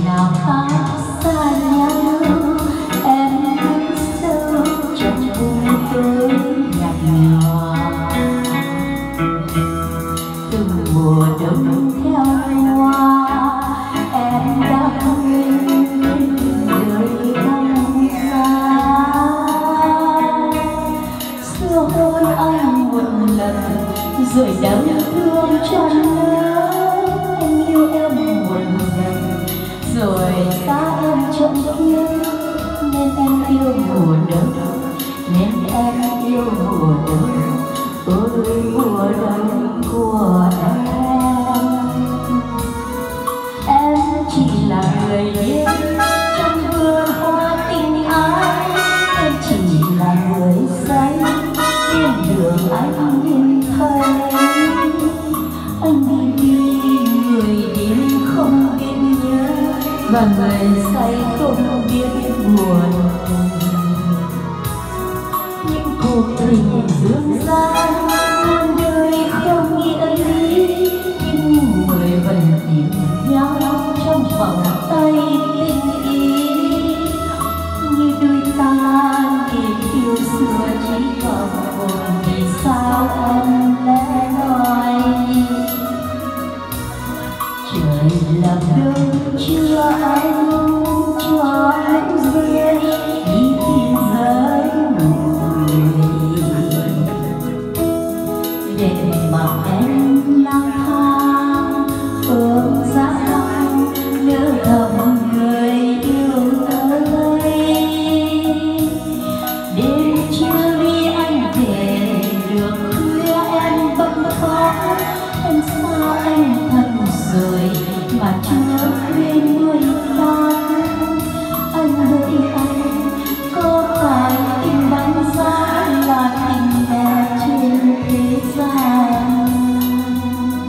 nào khác xa nhau, em đứng sâu trong bóng tối nhạt nhòa. Từng mùa đông theo hoa, em đã quên đời bóng xa. Xưa hôn anh một lần rồi đau thương cho nhớ, anh yêu em một lần rồi xa em trọn kiếp. Nên em yêu mùa đông, nên em yêu mùa đông, ôi mùa đông của em chỉ là người điên trong vườn hoa tình ái. Em chỉ là người say trên đường anh nhìn thấy. Anh đi người điên không biết nhớ, và người say không biết buồn. Những cuộc tình dương gian muôn đời không nghĩa lý, nhưng người vẫn tìm nhau trong vòng tay tình ý. Như đôi ta kịp yêu xưa chỉ còn buồn, vì sao em lẽ nói trời làm đâu chưa ai